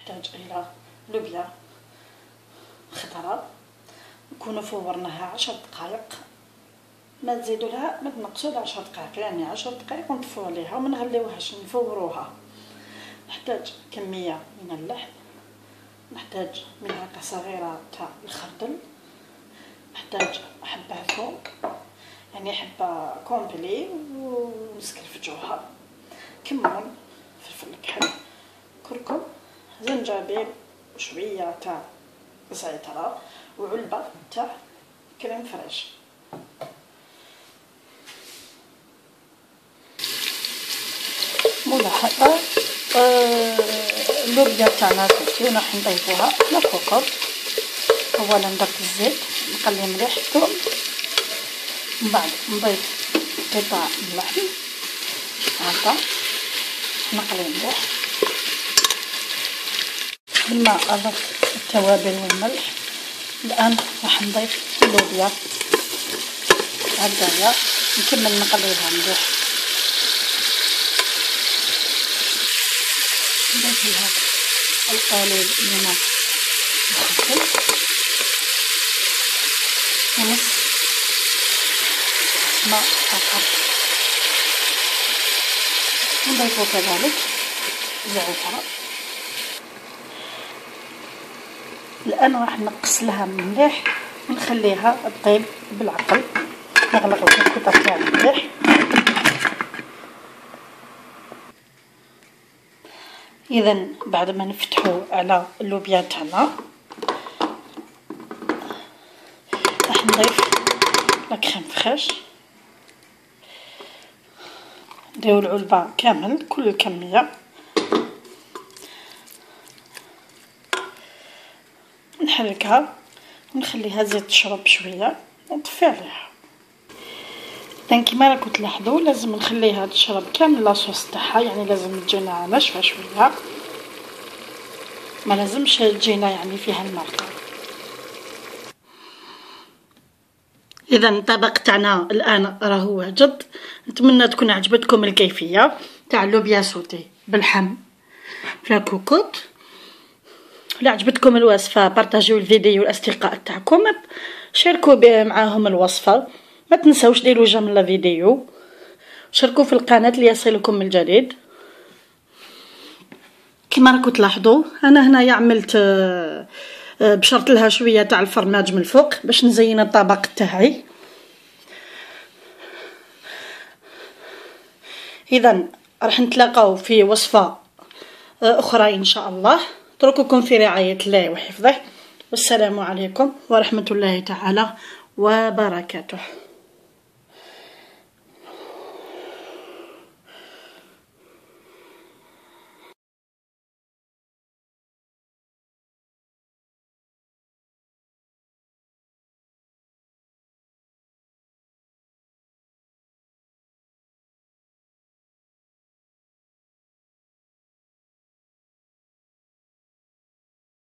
نحتاج الى لوبيا خضراء نكونوا فورناها 10 دقائق، ما تزيدوا لها ما تنقصوا لها 10 دقائق، يعني 10 دقائق ونطفوا عليها وما نغليوهاش نفوروها. نحتاج كميه من اللحم، نحتاج ملعقه صغيره تاع الخردل، نحتاج حبه ثوم يعني حبه كومبلي ونسكرفجوها، كمون، فلفل كحل، كركم، زنجبيل وشويه تاع زعتر وعلبه تاع كريم فريش. ملاحظه اللوبيا تاعنا كي راح نضيفوها نفوقو. اولا درت الزيت نقلي مليح الثوم، من بعد نضيف قطع اللحم هكا نقلي مليح، لما اضفت التوابل والملح الان راح نضيف اللوبيا هكذايا نكمل نقليها مليح، نضيف لها القليل من الخردل ونص ماء فقط، نضيف كذلك زعتر. الان راح نقص لها مليح ونخليها تطيب بالعقل، نغلق الكوطه تاعها مليح. اذا بعد ما نفتحوا على اللوبيا تاعنا راح نضيف لاكريم فريش، نديرو العلبه كامل كل الكميه، نحركها ونخليها تزيد تشرب شويه ونطفي عليها. اذا كيما راكم تلاحظوا لازم نخليها تشرب كامل لاصوص تاعها، يعني لازم تجينا ناشفه شويه، ما لازمش تجينا يعني فيها المرقه. اذا الطبق تاعنا الان راهو وجد، نتمنى تكون عجبتكم الكيفيه تاع اللوبيا سوتي باللحم في كوكوط. لا عجبتكم الوصفه بارطاجيو الفيديو الاصدقاء تاعكم، شاركوا معاهم الوصفه، ما تنسوش ديروا جيم للفيديو، شاركوا في القناه ليصلكم الجديد. كما راكم تلاحظوا انا هنايا عملت بشرت لها شويه تاع الفرماج من الفوق باش نزين الطبق تاعي. اذا راح نتلاقاو في وصفه اخرى ان شاء الله. اترككم في رعايه الله وحفظه، والسلام عليكم ورحمه الله تعالى وبركاته.